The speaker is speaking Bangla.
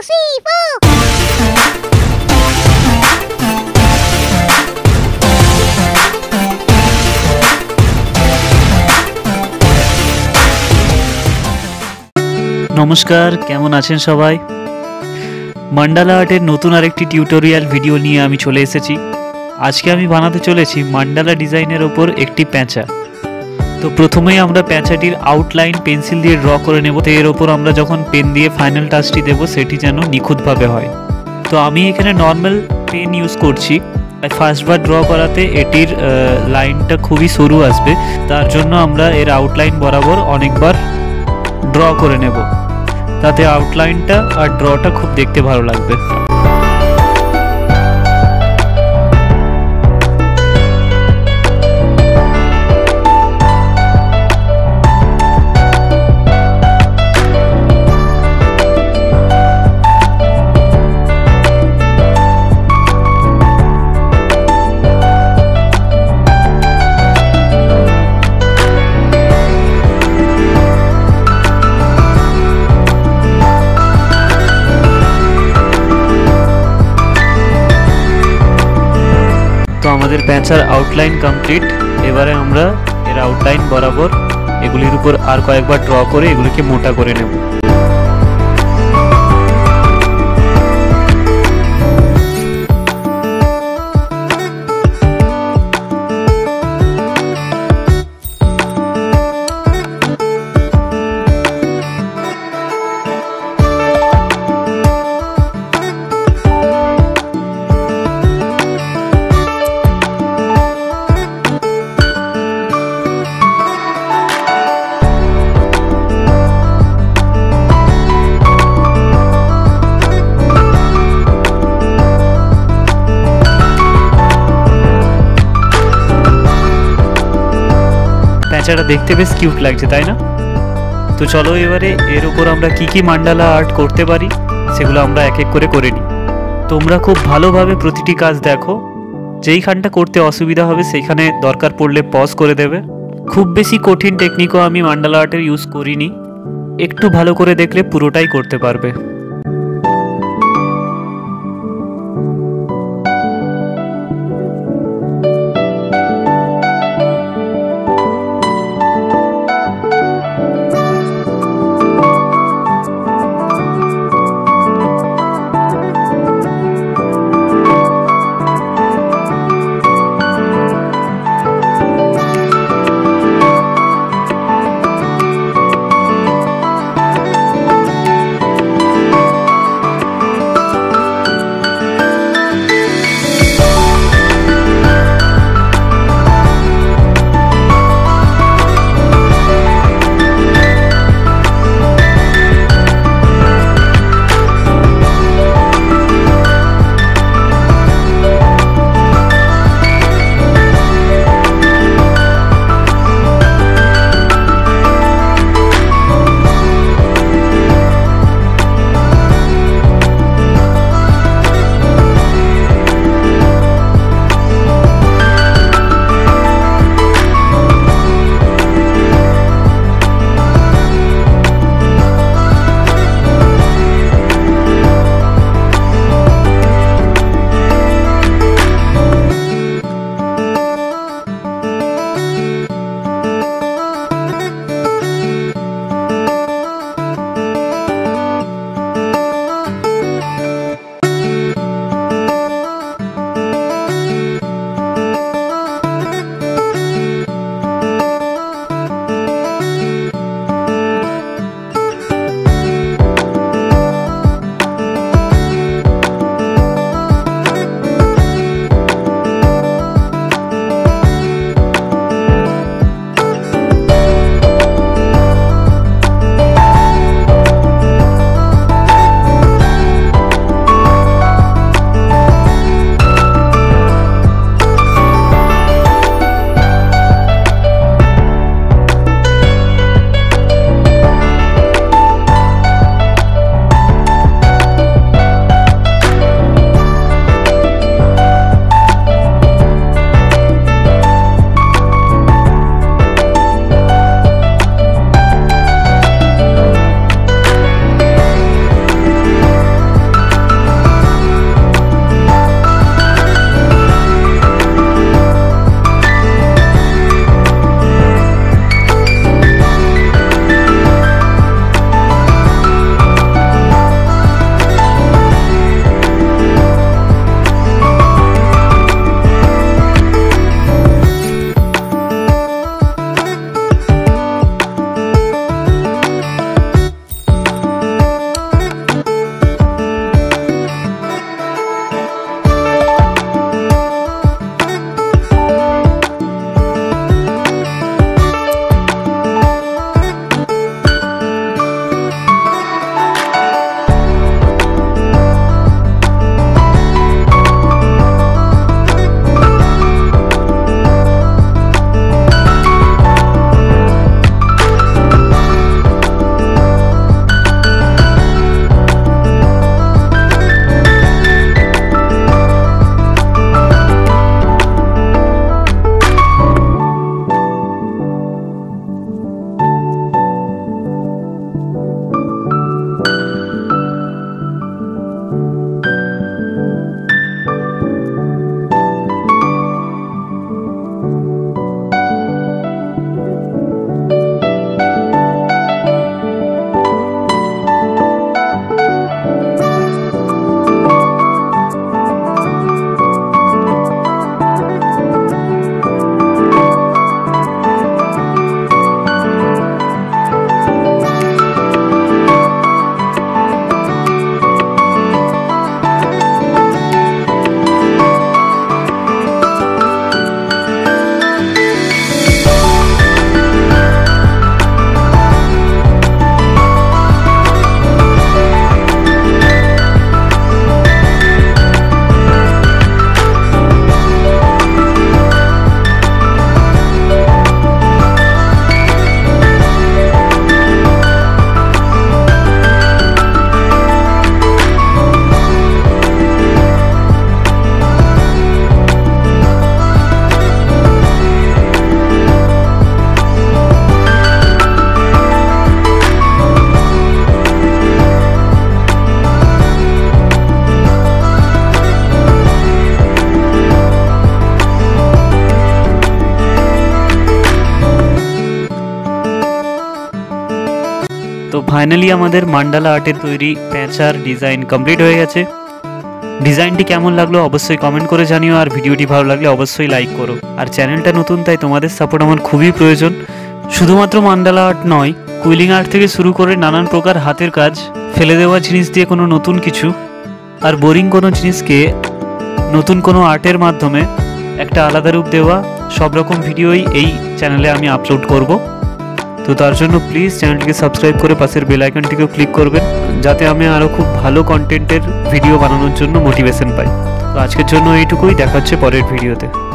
3, 4. নমস্কার, কেমন আছেন সবাই? মান্ডালা আর্টের নতুন আরেকটি টিউটোরিয়াল ভিডিও নিয়ে আমি চলে এসেছি। আজকে আমি বানাতে চলেছি মান্ডালা ডিজাইনের ওপর একটি প্যাঁচা। তো প্রথমেই আমরা প্যাঁচাটির আউটলাইন পেন্সিল দিয়ে ড্র করে নেব। তো এর ওপর আমরা যখন পেন দিয়ে ফাইনাল টাচটি দেব সেটি যেন নিখুঁতভাবে হয়। তো আমি এখানে নর্মাল পেন ইউজ করছি। ফার্স্টবার ড্র করাতে এটির লাইনটা খুবই সরু আসবে, তার জন্য আমরা এর আউটলাইন বরাবর অনেকবার ড্র করে নেব, তাতে আউটলাইনটা আর ড্রটা খুব দেখতে ভালো লাগবে। তো আমাদের প্যাঁচার আউটলাইন কমপ্লিট। এবারে আমরা এর আউটলাইন বরাবর এগুলির উপর আর কয়েকবার ড্র করে এগুলিকে মোটা করে নেব। প্যাঁচাটা দেখতে বেশ কিউট লাগছে, তাই না? তো চলো এবারে এর উপর আমরা কি মান্ডালা আর্ট করতে পারি সেগুলো আমরা এক এক করে নিই। তোমরা খুব ভালোভাবে প্রতিটি কাজ দেখো, যেইখানটা করতে অসুবিধা হবে সেইখানে দরকার পড়লে পজ করে দেবে। খুব বেশি কঠিন টেকনিকও আমি মান্ডালা আর্টের ইউজ করিনি, একটু ভালো করে দেখলে পুরোটাই করতে পারবে। ফাইনালি আমাদের মান্ডালা আর্টের তৈরি প্যাঁচার ডিজাইন কমপ্লিট হয়ে গেছে। ডিজাইনটি কেমন লাগলো অবশ্যই কমেন্ট করে জানিও, আর ভিডিওটি ভালো লাগলে অবশ্যই লাইক করো। আর চ্যানেলটা নতুন, তাই তোমাদের সাপোর্ট আমার খুবই প্রয়োজন। শুধুমাত্র মান্ডালা আর্ট নয়, কুইলিং আর্ট থেকে শুরু করে নানান প্রকার হাতের কাজ, ফেলে দেওয়া জিনিস দিয়ে কোনো নতুন কিছু আর বোরিং কোনো জিনিসকে নতুন কোনো আর্টের মাধ্যমে একটা আলাদা রূপ দেওয়া, সব রকম ভিডিওই এই চ্যানেলে আমি আপলোড করব। তো তার জন্য প্লিজ চ্যানেলটিকে সাবস্ক্রাইব করে পাশের বেল আইকনটিকেও ক্লিক করবেন, যাতে আমি আরও খুব ভালো কন্টেন্টের ভিডিও বানানোর জন্য মোটিভেশন পাই। তো আজকের জন্য এইটুকুই, দেখা হচ্ছে পরের ভিডিওতে।